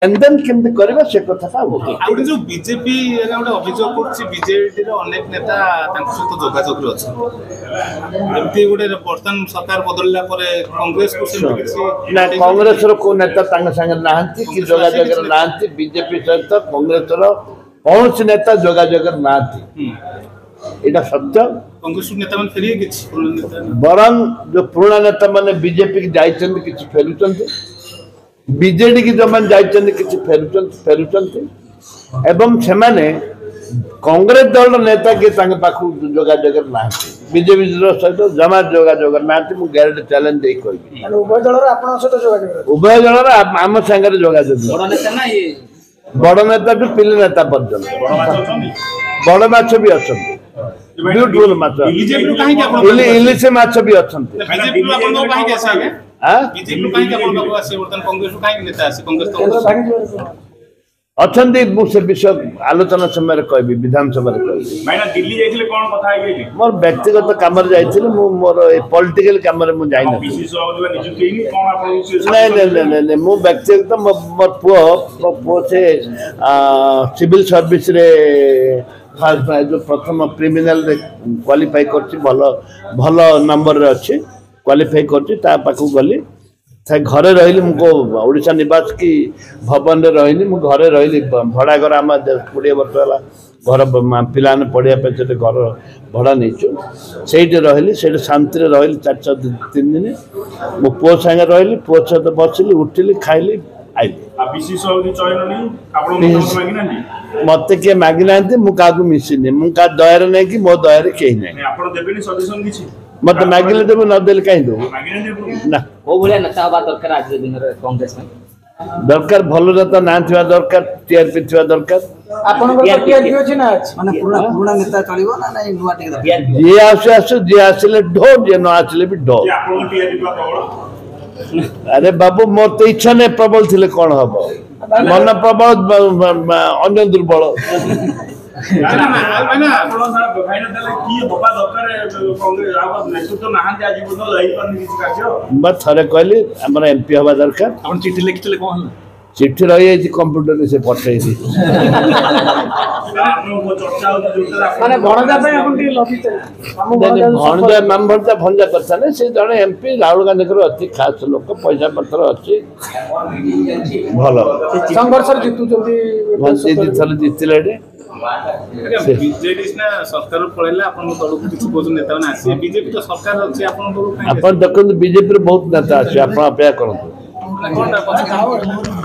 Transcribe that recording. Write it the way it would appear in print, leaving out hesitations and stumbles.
लेनदेन केमती करबा से कथा आउटे जो बीजेपी गोटे अभियोग करछि बीजेडी रो अनेक नेता तांको सहित जोगाजोग रे अछि एमती गोटे वर्तमान सरकार बदलला परे कांग्रेस को सेमती किछि ना कांग्रेस रो को नेता तांग संग नाहंती कि जोगाजोग रे नाहंती बीजेपी सहित कांग्रेस रो कौन से नेता जोगाजोग रे नाहंती एटा सत्य कांग्रेस नेता मन फेरिए किछि बरन जो पुराना नेता माने बीजेपी की जाइछन किछि फेरुचंती बीजेडी की जो मन जाइछन किछि फेरुचंती एवं सेमाने कांग्रेस दल नेता के संग पाखु जोगाजोग रे नाहंती बीजेपी सहित जमा जोगाजोग रे नाहंती मु गारंटी चैलेंज दे कहबी माने उभय दल रे आपन सहित जोगाजोग उभय दल रे आम संग रे जोगाजोग बड़ नेता ना ये बड़ नेता भी पिले नेता पर्यंत बड़ माछ भी अछन ब्यूटीफुल माछ बीजेपी रो काहे के आपन इलिसे माछ भी अछन बीजेपी रो आपन काहे के आसे हां बीजेपी रो काहे के आपन बाबू आसे वर्तमान कांग्रेस रो काहे नेता आसे कांग्रेस तो अछंदी मु से विषय आलोचना समय रे कहबी विधानसभा रे कहबी भाईना दिल्ली जाइथिले कोन कथा आइ गेली मोर व्यक्तिगत काम रे जाइथिले मु मोर ए पॉलिटिकल काम रे मु जाई न विशेष जो नियुक्ति हेनी कोन आपन नहीं मु व्यक्तिगत मोर पुओ से सिविल सर्विस रे फर्स्ट प्राइज जो प्रथम क्रिमिनल रे क्वालिफाई करछि भलो नंबर रे अछि क्वालिफाई करछि ता पाखु गली घरे रही मुझको ओडिशा निवास की भवन रे रही मु घरे रही भड़ा घर आम 20 वर्ष है घर पिला पढ़िया पे घर भड़ा नहीं से रही से शांति रही 4-3 दिन मो पुओ संगे रही पुओ सहित बसली उठिली खाइली आइली मत किए मागी ना मुझे मिसिनी मुझे दयार नहीं कि मो दयार कहीं नहीं मत मागिले देबो न देले काई दो ना ओ भलिया नेता बा दरकार आज दिन रे कांग्रेस में दरकार भलो नेता ना थिवा दरकार टीआरपी थिवा दरकार आपन को टीआरपी अछि ना माने पुराना नेता चलिबो ना नहीं नुवा टिक दरकार जे आसे जे आसले ढो जे न आसले भी ढो आपन टीआरपी बा प्रबल अरे बाबू मोर तो इच्छा ने प्रबल थिले कोन हबो मन प्रबल अन्य दुर्बल भाईना की बपा दरकार कांग्रेस आ नेतृत्व नाहंती आज बदल लई पर किछि कार्य बस थरे कहली हमर एमपी हवा दरकार अपन चिट्ठी लिखितले कोन चिट्ठी रही है कंप्यूटर से पठे थी माने भणजा पे अपन की लभित भणजा नाम भणजा करता ने से जने एमपी राहुल गांधी को अति खास लोक पैसा पत्र अछि भलो संघर्ष जीतु जल्दी भंसी थल जितले रे बीजेडी ना सरकार पळैला अपन दल को किछि बोझ नेता ना आसी बीजेपी तो सरकार अछि अपन दल अपन देखो बीजेपी रे बहुत नेता अछि अपन अपेक्षा करंतु